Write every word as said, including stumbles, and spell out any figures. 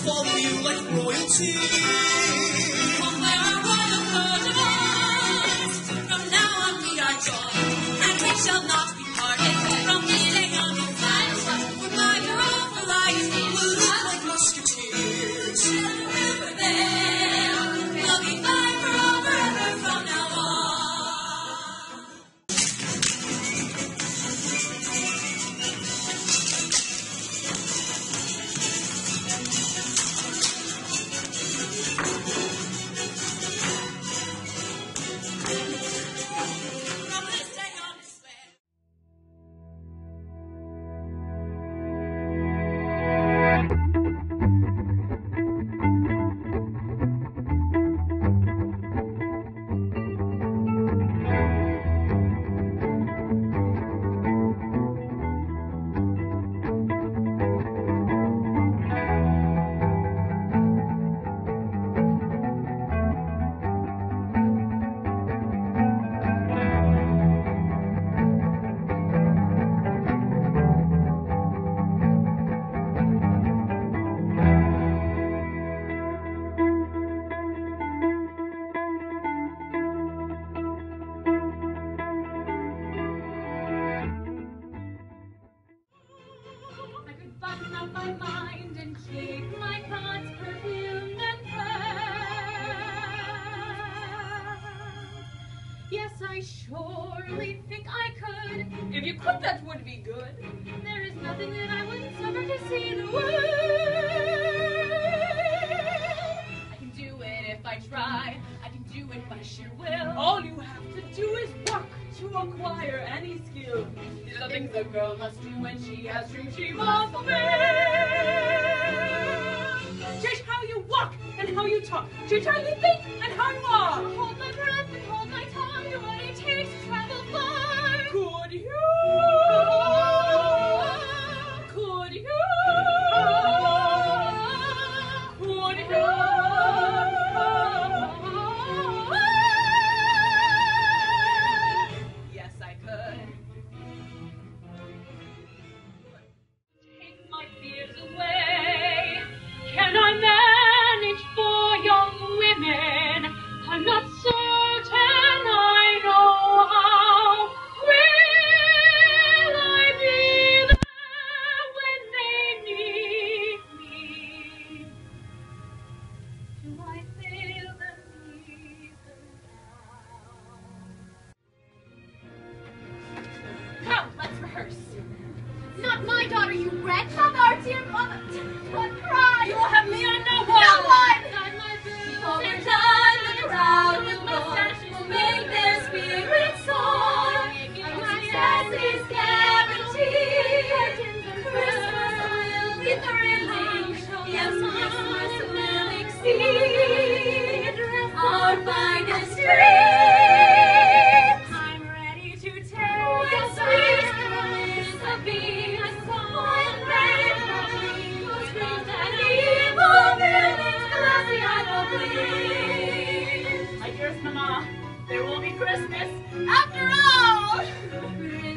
swallow you like royalty. From where our royal curtains, from now on we are joined, and we shall not be parted from meeting on the final side. For by your own variety, We'll look like musketeers. over there, we'll be fine forever from now on. From this day on, I swear. I could button up my mind and shake my thoughts perfumed and fair. Yes, I surely think I could. If you could, that would be good. There is nothing that I wouldn't suffer to see the world. I can do it if I try. I can do it by sheer will. All you have to do is work to acquire any skill. These are things a girl must do when she has dreams she must fulfill. Change how you walk and how you talk. Change how you think and how you are. Hold my breath and hold my tongue. Do what it takes to travel far. Could you? Could you? Could you? Yes, I could. Take my fears away. Can I manage for young women? I'm not certain I know how. Will I be there when they need me? Do I fail them even now? Come, let's rehearse. Not my daughter, you wretch. Not our dear mother. What cry? You will have me on no No one. one. Over time, the crowd will roar, will make their spirits soar. Our success is guaranteed. Christmas will be thrilling. Yes, Christmas will exceed our finest dreams. I'm ready to take When sweet is the beam, and rain will scream that evil villains glassy eyed will bleed. My dearest Mama, there will be Christmas After all.